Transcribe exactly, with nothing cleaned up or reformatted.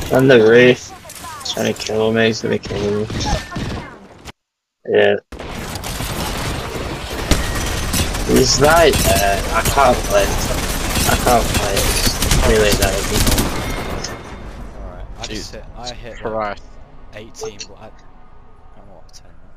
On the roof. He's trying to kill me, he's gonna kill me. Yeah. He's right there. I can't play it. I can't play it. It's really low. Alright, I just hit, I hit like Christ. eighteen, but I, I don't know what, ten.